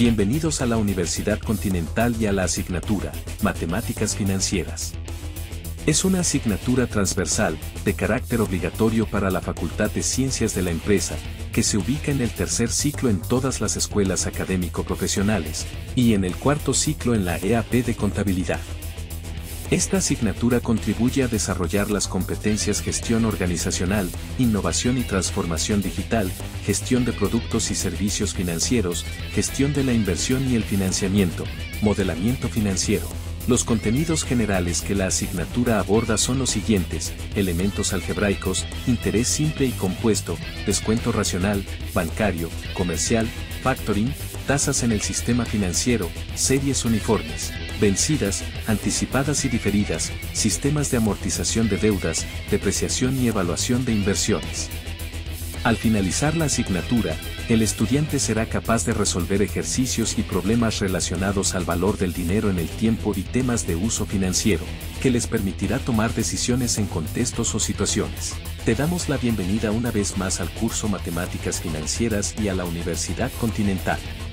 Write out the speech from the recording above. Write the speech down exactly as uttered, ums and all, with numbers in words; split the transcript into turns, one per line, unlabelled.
Bienvenidos a la Universidad Continental y a la asignatura, Matemáticas Financieras. Es una asignatura transversal, de carácter obligatorio para la Facultad de Ciencias de la Empresa, que se ubica en el tercer ciclo en todas las escuelas académico-profesionales, y en el cuarto ciclo en la E A P de Contabilidad. Esta asignatura contribuye a desarrollar las competencias gestión organizacional, innovación y transformación digital, gestión de productos y servicios financieros, gestión de la inversión y el financiamiento, modelamiento financiero. Los contenidos generales que la asignatura aborda son los siguientes: elementos algebraicos, interés simple y compuesto, descuento racional, bancario, comercial, factoring, tasas en el sistema financiero, series uniformes, vencidas, anticipadas y diferidas, sistemas de amortización de deudas, depreciación y evaluación de inversiones. Al finalizar la asignatura, el estudiante será capaz de resolver ejercicios y problemas relacionados al valor del dinero en el tiempo y temas de uso financiero, que les permitirá tomar decisiones en contextos o situaciones. Te damos la bienvenida una vez más al curso Matemáticas Financieras y a la Universidad Continental.